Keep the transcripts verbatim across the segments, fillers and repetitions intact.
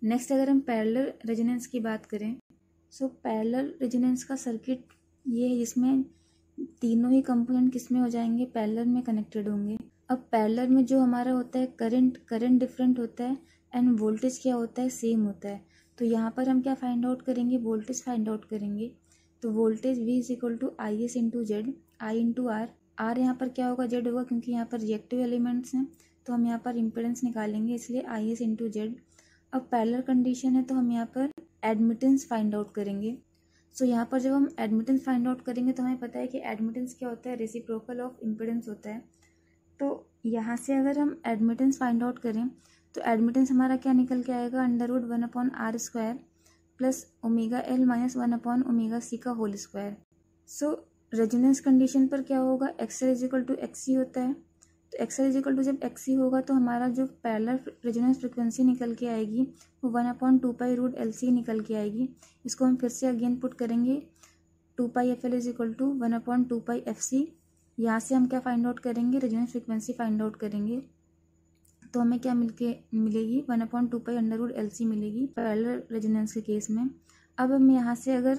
Next अगर हम parallel resonance की बात करें, सो पैरेलल रेजोनेंस का सर्किट ये है जिसमें तीनों ही कंपोनेंट किसमें हो जाएंगे, पैरेलल में कनेक्टेड होंगे। अब पैरेलल में जो हमारा होता है करंट करंट डिफरेंट होता है एंड वोल्टेज क्या होता है, सेम होता है। तो यहाँ पर हम क्या फाइंड आउट करेंगे, वोल्टेज फाइंड आउट करेंगे। तो voltage V is equal to I S into Z, I into R. R यहाँ पर क्या होगा, जेड होगा, क्योंकि यहाँ पर रिएक्टिव एलिमेंट्स हैं तो हम यहाँ पर इम्पिडेंस निकालेंगे, इसलिए आई एस इंटू जेड। अब पैरेलल कंडीशन है तो हम यहाँ पर एडमिटेंस फाइंड आउट करेंगे। सो so, यहाँ पर जब हम एडमिटेंस फाइंड आउट करेंगे तो हमें पता है कि एडमिटेंस क्या होता है, रेसिप्रोकल ऑफ इम्पिडेंस होता है। तो यहाँ से अगर हम एडमिटेंस फाइंड आउट करें तो एडमिटेंस हमारा क्या निकल के आएगा, under root one upon R square plus omega L minus one upon omega C का whole square. So resonance condition पर क्या होगा, X L is equal to X C होता है। तो X L is equal to जब X C होगा तो हमारा जो पैरेलल रेजोनेंस फ्रिक्वेंसी निकल के आएगी वो one upon two pi root L C निकल के आएगी। इसको हम फिर से अगेन पुट करेंगे, two pi F L is equal to one upon two pi F C. यहाँ से हम क्या फाइंड आउट करेंगे, रेजोनेंस फ्रिक्वेंसी फाइंड आउट करेंगे। तो हमें क्या मिलके मिलेगी, one upon two pi under root L C मिलेगी पैरेलल रेजोनेंस के केस में। अब हम यहाँ से अगर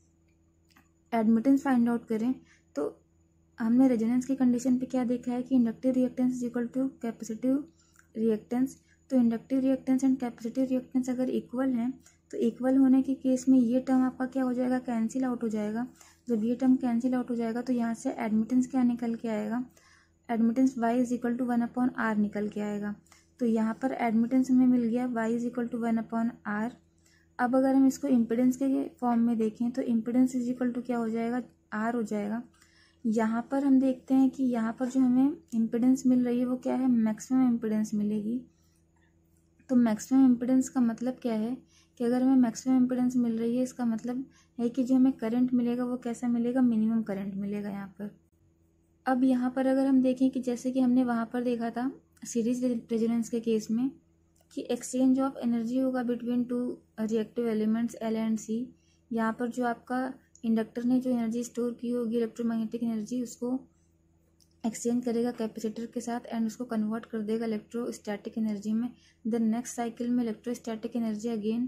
एडमिटेंस फाइंड आउट करें तो हमने रेजोनेंस की कंडीशन पे क्या देखा है कि inductive reactance is equal to capacitive reactance. तो inductive reactance and capacitive reactance अगर इक्वल हैं तो इक्वल होने के केस में ये टर्म आपका क्या हो जाएगा, कैंसिल आउट हो जाएगा। जब ये टर्म कैंसिल आउट हो जाएगा तो यहाँ से एडमिटेंस क्या निकल के आएगा, admittance y is equal to one upon R निकल के आएगा। तो यहाँ पर एडमिटेंस हमें मिल गया y is equal to one upon R. अब अगर हम इसको इम्पिडेंस के फॉर्म में देखें तो इम्पिडेंस इज इक्वल टू क्या हो जाएगा, r हो जाएगा। यहाँ पर हम देखते हैं कि यहाँ पर जो हमें इम्पिडेंस मिल रही है वो क्या है, मैक्सिमम इम्पिडेंस मिलेगी। तो मैक्सिमम इम्पिडेंस का मतलब क्या है कि अगर हमें मैक्सिमम इम्पिडेंस मिल रही है इसका मतलब है कि जो हमें करंट मिलेगा वो कैसा मिलेगा, मिनिमम करंट मिलेगा यहाँ पर। अब यहाँ पर अगर हम देखें कि जैसे कि हमने वहाँ पर देखा था सीरीज रेजोनेंस के केस में कि एक्सचेंज ऑफ एनर्जी होगा between two reactive elements L and C. यहाँ पर जो आपका इंडक्टर ने जो एनर्जी स्टोर की होगी इलेक्ट्रोमैग्नेटिक एनर्जी, उसको एक्सचेंज करेगा कैपेसिटर के साथ एंड उसको कन्वर्ट कर देगा इलेक्ट्रोस्टैटिक एनर्जी में। देन नेक्स्ट साइकिल में इलेक्ट्रोस्टैटिक एनर्जी अगेन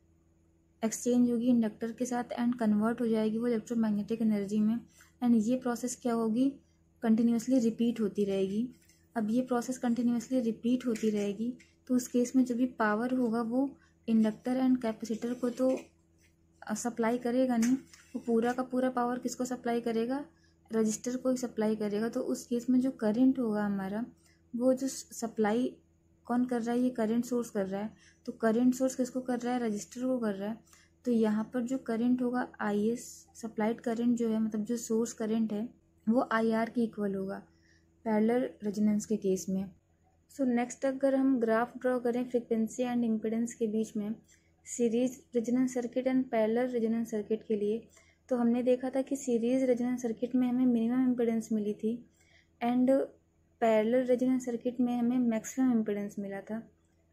एक्सचेंज होगी इंडक्टर के साथ एंड कन्वर्ट हो जाएगी वो इलेक्ट्रोमैग्नेटिक एनर्जी में। एंड ये प्रोसेस क्या होगी, कंटिन्यूसली रिपीट होती रहेगी। अब ये प्रोसेस कंटिन्यूसली रिपीट होती रहेगी तो उस केस में जो भी पावर होगा वो इंडक्टर एंड कैपेसिटर को तो सप्लाई करेगा नहीं, वो पूरा का पूरा पावर किसको सप्लाई करेगा, रजिस्टर को ही सप्लाई करेगा। तो उस केस में जो करंट होगा हमारा वो जो सप्लाई कौन कर रहा है, ये करंट सोर्स कर रहा है। तो करंट सोर्स किसको कर रहा है, रजिस्टर को कर रहा है। तो यहाँ पर जो करंट होगा आई एस सप्लाइड करंट जो है, मतलब जो सोर्स करंट है वो आई आर की इक्वल होगा पैरेलल रेजोनेंस के केस में। सो नेक्स्ट अगर हम ग्राफ ड्रॉ करें फ्रीक्वेंसी एंड इम्पिडेंस के बीच में series resonance circuit and parallel resonance circuit के लिए, तो हमने देखा था कि सीरीज रेजोनेंस सर्किट में हमें मिनिमम इम्पिडेंस मिली थी एंड पैरेलल रेजोनेंस सर्किट में हमें मैक्सिमम इम्पिडेंस मिला था।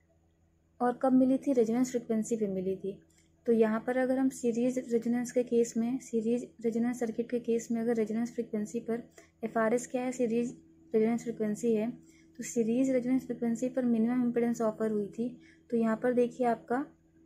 और कब मिली थी, रेजोनेंस फ्रिक्वेंसी पे मिली थी। तो यहाँ पर अगर हम सीरीज रेजोनेंस के केस में, सीरीज रेजोनेंस सर्किट के केस में अगर रेजोनेंस फ्रिक्वेंसी पर एफ आर एस क्या है, सीरीज रेजोनेंस फ्रिक्वेंसी है, तो सीरीज रेजोनेंस फ्रिक्वेंसी पर मिनिमम इम्पिडेंस ऑफर हुई थी। तो यहाँ पर देखिए आपका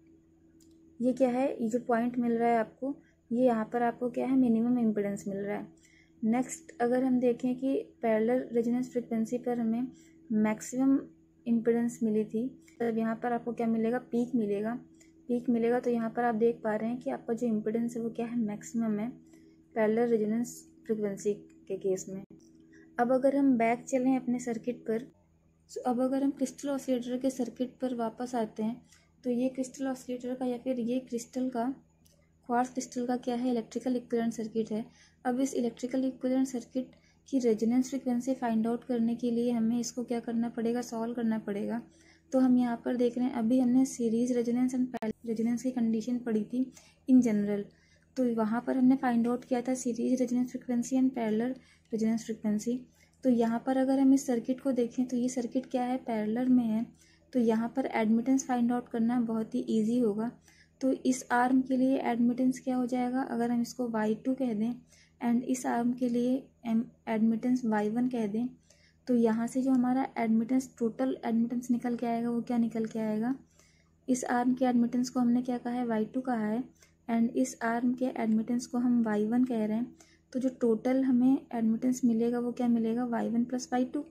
ये क्या है, ये जो पॉइंट मिल रहा है आपको, ये यहाँ पर आपको क्या है, मिनिमम इम्पिडेंस मिल रहा है। नेक्स्ट अगर हम देखें कि पैरेलल रेजोनेंस फ्रिक्वेंसी पर हमें मैक्सिमम इम्पिडेंस मिली थी, तब यहाँ पर आपको क्या मिलेगा, पीक मिलेगा। पीक मिलेगा तो यहाँ पर आप देख पा रहे हैं कि आपका जो इम्पिडेंस है वो क्या है, मैक्सिमम है पैरेलल रेजोनेंस फ्रिक्वेंसी के केस में। अब अगर हम बैक चलें अपने सर्किट पर, तो अब अगर हम क्रिस्टल ऑसिलेटर के सर्किट पर वापस आते हैं तो ये क्रिस्टल ऑसिलेटर का या फिर ये क्रिस्टल का, क्वार्ट्ज क्रिस्टल का क्या है, इलेक्ट्रिकल इक्विवेलेंट सर्किट है। अब इस इलेक्ट्रिकल इक्विवेलेंट सर्किट की रेजोनेंस फ्रिक्वेंसी फाइंड आउट करने के लिए हमें इसको क्या करना पड़ेगा, सॉल्व करना पड़ेगा। तो हम यहाँ पर देख रहे हैं, अभी हमने series resonance and parallel resonance की कंडीशन पढ़ी थी इन जनरल, तो वहाँ पर हमने फाइंड आउट किया था series resonance frequency and parallel resonance frequency. तो यहाँ पर अगर हम इस सर्किट को देखें तो ये सर्किट क्या है, पैरेलल में है। तो यहाँ पर एडमिटेंस फाइंड आउट करना बहुत ही ईजी होगा। तो इस आर्म के लिए एडमिटेंस क्या हो जाएगा, अगर हम इसको वाई टू कह दें एंड इस आर्म के लिए एडमिटेंस वाई वन कह दें, तो यहाँ से जो हमारा एडमिटेंस, टोटल एडमिटेंस निकल के आएगा वो क्या निकल के आएगा, इस आर्म के एडमिटेंस को हमने क्या कहा है, वाई टू कहा है, एंड इस आर्म के एडमिटेंस को हम वाई वन कह रहे हैं। तो जो टोटल हमें एडमिटेंस मिलेगा वो क्या मिलेगा, Y one plus Y two.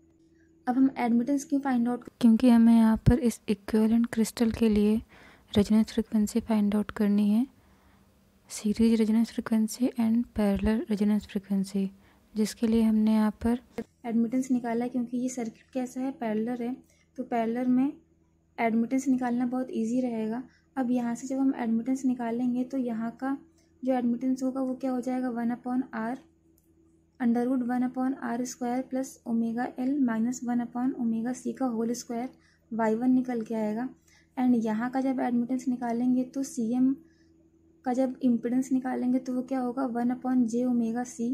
अब हम एडमिटेंस क्यों फाइंड आउट, क्योंकि हमें यहाँ पर इस इक्विवेलेंट क्रिस्टल के लिए रेजोनेंस फ्रीक्वेंसी फाइंड आउट करनी है, series resonance frequency and parallel resonance frequency, जिसके लिए हमने यहाँ पर एडमिटेंस निकाला है। क्योंकि ये सर्किट कैसा है, पैरेलल है, तो पैरेलल में एडमिटेंस निकालना बहुत इजी रहेगा। अब यहाँ से जब हम एडमिटेंस निकालेंगे तो यहाँ का जो एडमिटेंस होगा वो क्या हो जाएगा, one upon R under root one upon R square plus omega L minus one upon omega C का होल स्क्वायर वाई वन निकल के आएगा। एंड यहाँ का जब एडमिटेंस निकालेंगे तो सी एम का जब इम्पिडेंस निकालेंगे तो वो क्या होगा, one upon J omega C.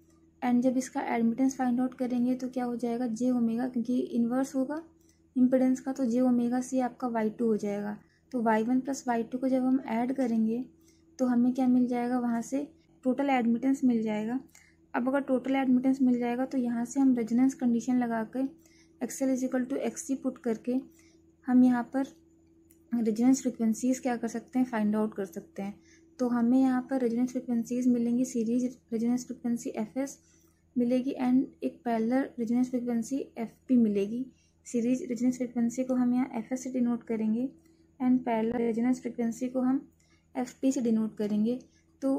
And जब इसका एडमिटेंस फाइंड आउट करेंगे तो क्या हो जाएगा, जे ओमेगा, क्योंकि इन्वर्स होगा इम्पिडेंस का, तो जे ओमेगा सी आपका वाई टू हो जाएगा। तो Y one plus Y two को जब हम ऐड करेंगे तो हमें क्या मिल जाएगा, वहाँ से टोटल एडमिटेंस मिल जाएगा। अब अगर टोटल एडमिटेंस मिल जाएगा तो यहाँ से हम रेजोनेंस कंडीशन लगा के X L is equal to X C put करके हम यहाँ पर रेजोनेंस फ्रिक्वेंसीज़ क्या कर सकते हैं, फाइंड आउट कर सकते हैं। तो हमें यहाँ पर रेजोनेंस फ्रिक्वेंसीज़ मिलेंगी, series resonance frequency F S मिलेगी एंड एक parallel resonance frequency F P मिलेगी। सीरीज रेजोनेंस फ्रिक्वेंसी को हम यहाँ एफ एस से डिनोट करेंगे एंड पैरेलल रेजोनेंस फ्रिक्वेंसी को हम एफ पी से डिनोट करेंगे। तो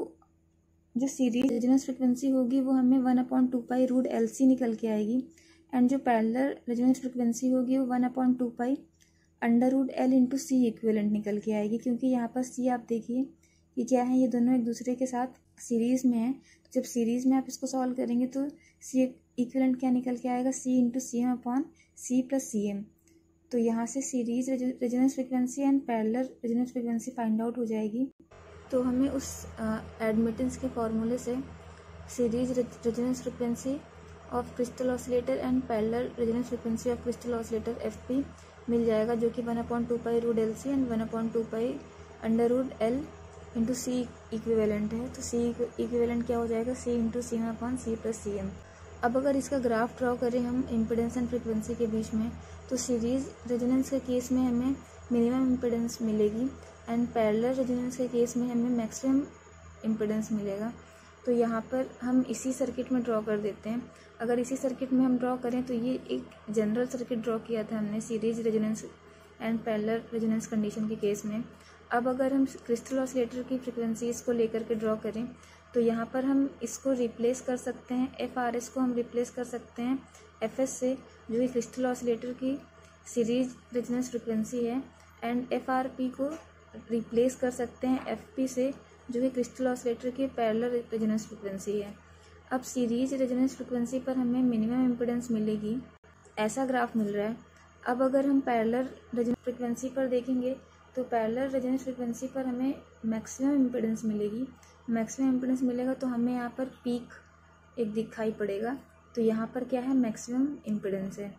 जो सीरीज रेजोनेंस फ्रिक्वेंसी होगी वो हमें one upon two pi root L C निकल के आएगी, एंड जो पैरेलल रेजोनेंस फ्रिक्वेंसी होगी वो one upon two pi under root L into C equivalent निकल के आएगी। क्योंकि यहाँ पर सी आप देखिए ये क्या है, ये दोनों एक दूसरे के साथ सीरीज़ में है। तो जब सीरीज़ में आप इसको सॉल्व करेंगे तो सी इक्विवेलेंट क्या निकल के आएगा, C into C M upon C plus C M. तो यहाँ से series resonance frequency and parallel resonance frequency find out हो जाएगी। तो हमें उस एडमिटेंस के फॉर्मूले से series resonance frequency of crystal oscillator and parallel resonance frequency of crystal oscillator F P मिल जाएगा, जो कि one upon two pi root L C and one upon two pi under root L into C equivalent है। तो C equivalent क्या हो जाएगा, C into C M upon C plus C M. अब अगर इसका ग्राफ ड्रॉ करें हम इम्पिडेंस एंड फ्रिक्वेंसी के बीच में, तो सीरीज रेजोनेंस के केस में हमें मिनिमम इम्पिडेंस मिलेगी एंड पैरेलल रेजोनेंस के केस में हमें मैक्सिमम इम्पिडेंस मिलेगा। तो यहाँ पर हम इसी सर्किट में ड्रॉ कर देते हैं। अगर इसी सर्किट में हम ड्रॉ करें तो ये एक जनरल सर्किट ड्रॉ किया था हमने series resonance and parallel resonance condition के केस में। अब अगर हम क्रिस्टल ऑसिलेटर की फ्रिक्वेंसीज़ को लेकर के ड्रॉ करें तो यहाँ पर हम इसको रिप्लेस कर सकते हैं, एफ आर एस को हम रिप्लेस कर सकते हैं एफ एस से, जो कि क्रिस्टल ऑसिलेटर की सीरीज रेजोनेंस फ्रिक्वेंसी है, एंड एफ आर पी को रिप्लेस कर सकते हैं एफ पी से, जो कि क्रिस्टल ऑसिलेटर की पैरेलल रेजोनेंस फ्रिक्वेंसी है। अब सीरीज रेजोनेंस फ्रिक्वेंसी पर हमें मिनिमम इम्पिडेंस मिलेगी, ऐसा ग्राफ मिल रहा है। अब अगर हम पैरेलल रेजोनेंस फ्रिक्वेंसी पर देखेंगे तो पैरेलल रेजोनेंस फ्रिक्वेंसी पर हमें मैक्सिमम इम्पिडेंस मिलेगी। मैक्सिमम इम्पिडेंस मिलेगा तो हमें यहाँ पर पीक एक दिखाई पड़ेगा, तो यहाँ पर क्या है, मैक्सिमम इम्पिडेंस है।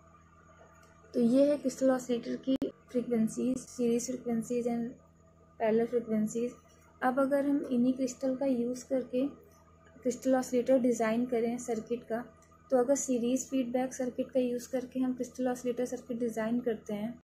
तो ये है क्रिस्टल ऑसिलेटर की frequencies, series frequencies and parallel frequencies. अब अगर हम इन्हीं क्रिस्टल का यूज़ करके क्रिस्टल ऑसिलेटर डिज़ाइन करें सर्किट का, तो अगर सीरीज़ फीडबैक सर्किट का यूज़ करके हम क्रिस्टल ऑसिलेटर सर्किट डिज़ाइन करते हैं